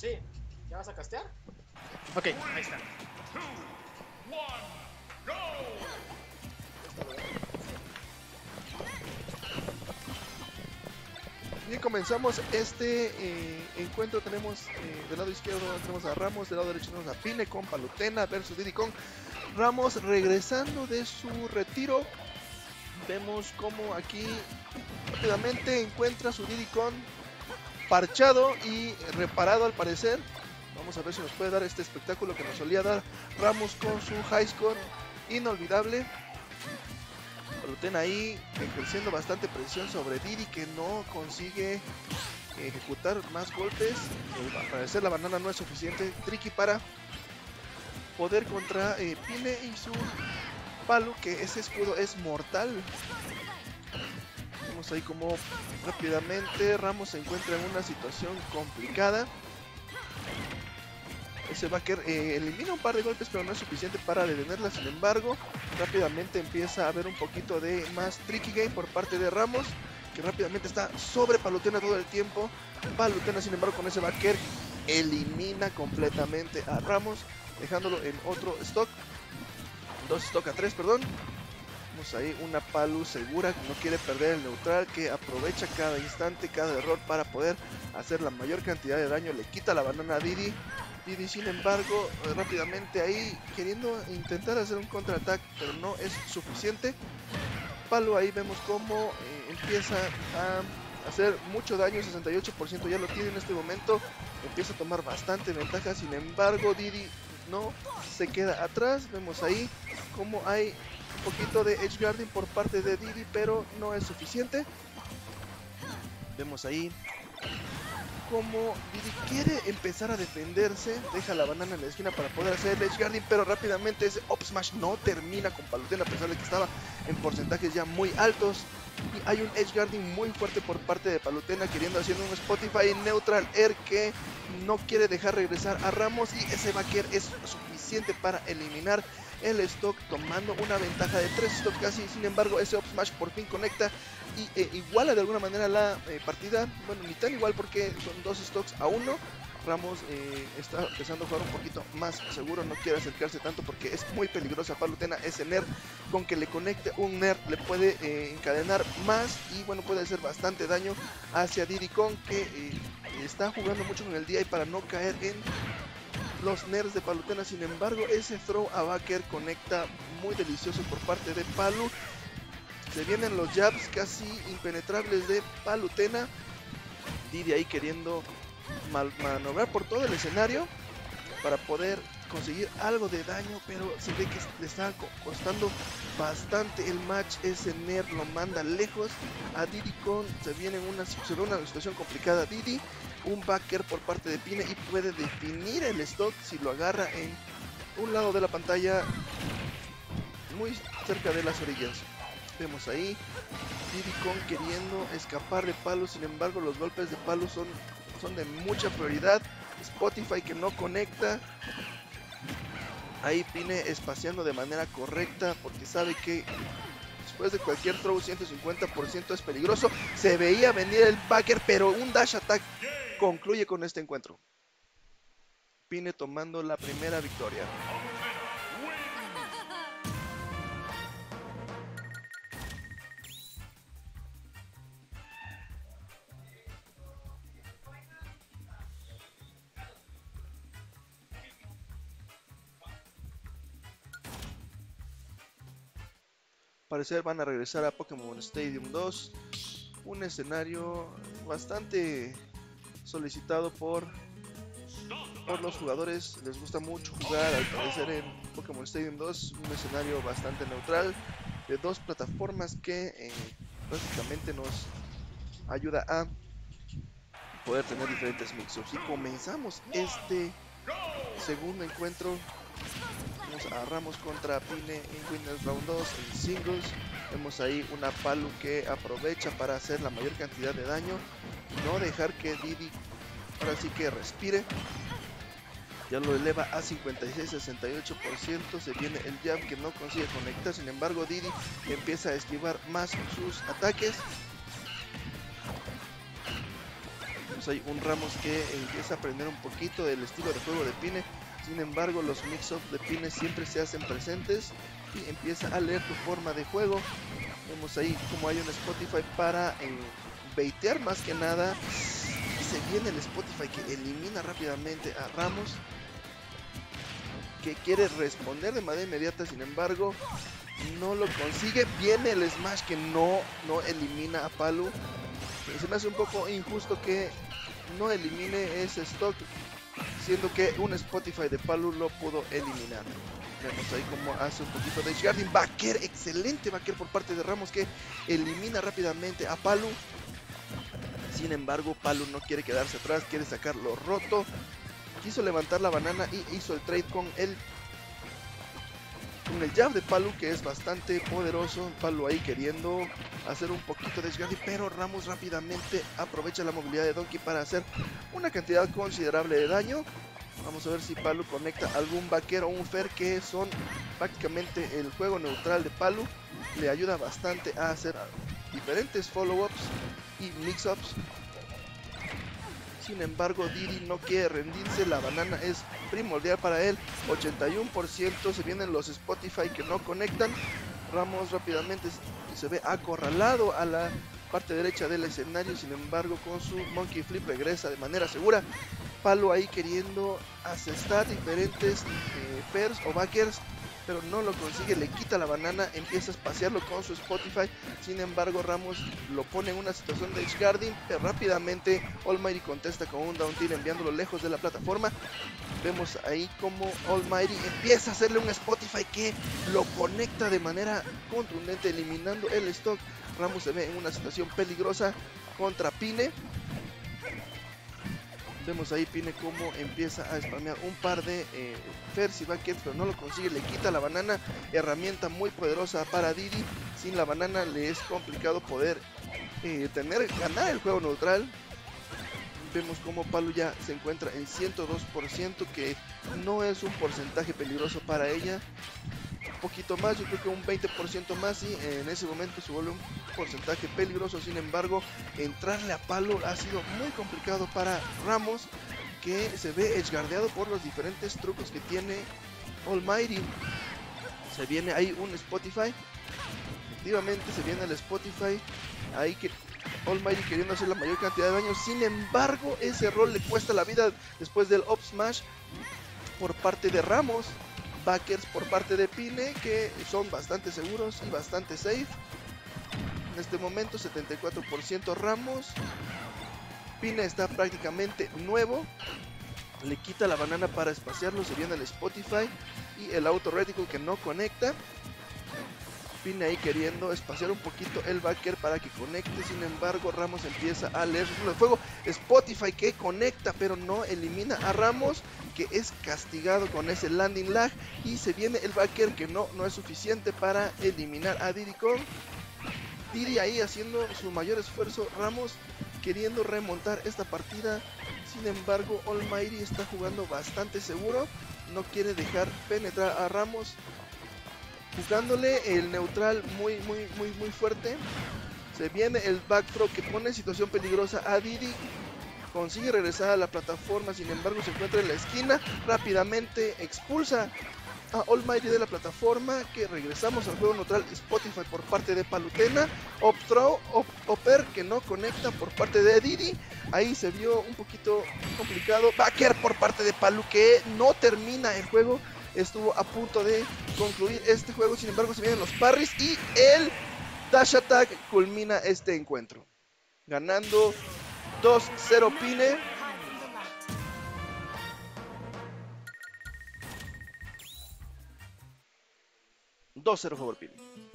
Sí, ¿ya vas a castear? Ok, ahí está. Bien, comenzamos este encuentro. Tenemos del lado izquierdo tenemos a Ramos, del lado derecho tenemos a Pine con Palutena versus Diddy Kong. Ramos regresando de su retiro. Vemos como aquí rápidamente encuentra su Diddy Kong parchado y reparado al parecer. Vamos a ver si nos puede dar este espectáculo que nos solía dar Ramos con su high score inolvidable. Palutena ahí ejerciendo bastante presión sobre Diddy, que no consigue ejecutar más golpes. Al parecer la banana no es suficiente. Tricky para poder contra Pine y su Palu, que ese escudo es mortal. Vemos ahí como rápidamente Ramos se encuentra en una situación complicada. Ese backer elimina un par de golpes, pero no es suficiente para detenerla. Sin embargo, rápidamente empieza a haber un poquito de más tricky game por parte de Ramos, que rápidamente está sobre Palutena todo el tiempo. Palutena, sin embargo, con ese backer elimina completamente a Ramos, dejándolo en otro stock. 2 stock a 3, perdón. Vemos ahí una Palu segura, que no quiere perder el neutral, que aprovecha cada instante, cada error para poder hacer la mayor cantidad de daño. Le quita la banana a Diddy. Diddy, sin embargo, rápidamente ahí queriendo intentar hacer un contraataque, pero no es suficiente. Palu ahí vemos cómo empieza a hacer mucho daño, 68% ya lo tiene en este momento. Empieza a tomar bastante ventaja, sin embargo Diddy no se queda atrás. Vemos ahí cómo hay un poquito de edge guarding por parte de Diddy, pero no es suficiente. Vemos ahí como Diddy quiere empezar a defenderse, deja la banana en la esquina para poder hacer el edge guarding, pero rápidamente ese up smash no termina con Palutena, a pesar de que estaba en porcentajes ya muy altos. Y hay un edge guarding muy fuerte por parte de Palutena, queriendo hacer un Spotify neutral air que no quiere dejar regresar a Ramos, y ese backer es suficiente para eliminar el stock, tomando una ventaja de 3 stocks casi. Sin embargo, ese up smash por fin conecta y iguala de alguna manera la partida. Bueno, ni tan igual porque son 2 stocks a 1. Ramos está empezando a jugar un poquito más seguro, no quiere acercarse tanto porque es muy peligrosa Palutena. Ese Ner, con que le conecte un Ner, le puede encadenar más y bueno, puede hacer bastante daño hacia Diddy Kong, que está jugando mucho con el DI para no caer en los Ners de Palutena. Sin embargo, ese throw a backer conecta muy delicioso por parte de Palu. Se vienen los jabs casi impenetrables de Palutena. Diddy ahí queriendo manobrar por todo el escenario para poder conseguir algo de daño, pero se ve que le está costando bastante el match. Ese Ner lo manda lejos a Diddy Kong. Se viene una situación complicada. Diddy, un backer por parte de Pine, y puede definir el stock si lo agarra en un lado de la pantalla, muy cerca de las orillas. Vemos ahí Diddy Kong queriendo escapar de Palu, sin embargo los golpes de Palu son de mucha prioridad. Spotify que no conecta. Ahí Pine espaciando de manera correcta porque sabe que después de cualquier throw 150% es peligroso. Se veía venir el backer, pero un dash attack concluye con este encuentro. Pine tomando la primera victoria. Parecer van a regresar a Pokémon Stadium 2, un escenario bastante solicitado por los jugadores. Les gusta mucho jugar al parecer en Pokémon Stadium 2, un escenario bastante neutral de 2 plataformas que prácticamente nos ayuda a poder tener diferentes mixups. Y comenzamos este segundo encuentro. Vamos a Ramos contra Pine en Winners Round 2 en singles. Vemos ahí una Palu que aprovecha para hacer la mayor cantidad de daño, no dejar que Diddy ahora sí que respire. Ya lo eleva a 56-68%. Se viene el jab que no consigue conectar. Sin embargo, Diddy empieza a esquivar más sus ataques. Vemos ahí un Ramos que empieza a aprender un poquito del estilo de juego de Pine. Sin embargo, los mix-ups de Pine siempre se hacen presentes y empieza a leer tu forma de juego. Vemos ahí como hay un Spotify para baitear más que nada. Y se viene el Spotify que elimina rápidamente a Ramos, que quiere responder de manera inmediata, sin embargo no lo consigue. Viene el Smash que no elimina a Palu. Se me hace un poco injusto que no elimine ese stock, siendo que un Spotify de Palu lo pudo eliminar. Vemos ahí como hace un poquito de Edgeguarding. Backer, excelente Backer por parte de Ramos, que elimina rápidamente a Palu. Sin embargo, Palu no quiere quedarse atrás, quiere sacarlo roto. Quiso levantar la banana y hizo el trade con el jab de Palu, que es bastante poderoso. Palu ahí queriendo hacer un poquito de Edgeguarding, pero Ramos rápidamente aprovecha la movilidad de Donkey para hacer una cantidad considerable de daño. Vamos a ver si Palu conecta algún Backer o un Fer, que son prácticamente el juego neutral de Palu. Le ayuda bastante a hacer diferentes follow-ups y mix-ups. Sin embargo, Didi no quiere rendirse, la banana es primordial para él. 81%, se vienen los Spotify que no conectan. Ramos rápidamente se ve acorralado a la parte derecha del escenario, sin embargo con su Monkey Flip regresa de manera segura. Palu ahí queriendo asestar diferentes Fers o Backers, pero no lo consigue, le quita la banana, empieza a espaciarlo con su Spotify. Sin embargo, Ramos lo pone en una situación de Edgeguarding, pero rápidamente Almighty contesta con un down tilt enviándolo lejos de la plataforma. Vemos ahí como Almighty empieza a hacerle un Spotify que lo conecta de manera contundente, eliminando el stock. Ramos se ve en una situación peligrosa contra Pine. Vemos ahí Pine como empieza a spamear un par de Fers y Backers, pero no lo consigue, le quita la banana, herramienta muy poderosa para Didi. Sin la banana le es complicado poder ganar el juego neutral. Vemos como Palu ya se encuentra en 102%, que no es un porcentaje peligroso para ella. Un poquito más, yo creo que un 20% más, y en ese momento se vuelve un porcentaje peligroso. Sin embargo, entrarle a Palu ha sido muy complicado para Ramos, que se ve edgeguardeado por los diferentes trucos que tiene Almighty. Se viene ahí un Spotify, efectivamente se viene el Spotify, ahí que Almighty queriendo hacer la mayor cantidad de daño. Sin embargo, ese error le cuesta la vida después del up smash por parte de Ramos. Backers por parte de Pine, que son bastante seguros y bastante safe. En este momento 74% Ramos. Pine está prácticamente nuevo, le quita la banana para espaciarlo, se viene el Spotify y el auto reticle que no conecta. Pine ahí queriendo espaciar un poquito el Backer para que conecte. Sin embargo, Ramos empieza a leer su de fuego. Spotify que conecta, pero no elimina a Ramos, que es castigado con ese landing lag. Y se viene el Backer que no es suficiente para eliminar a Diddy Kong. Diddy ahí haciendo su mayor esfuerzo. Ramos queriendo remontar esta partida. Sin embargo, Almighty está jugando bastante seguro. No quiere dejar penetrar a Ramos, jugándole el neutral muy fuerte. Se viene el back throw que pone en situación peligrosa a Didi. Consigue regresar a la plataforma, sin embargo se encuentra en la esquina. Rápidamente expulsa a Almighty de la plataforma, que regresamos al juego neutral. Spotify por parte de Palutena. Up throw, upper que no conecta por parte de Didi. Ahí se vio un poquito complicado. Backer por parte de Palu, que no termina el juego. Estuvo a punto de concluir este juego, sin embargo se vienen los parries y el dash attack culmina este encuentro, ganando 2-0 Pine. ...2-0 favor Pine.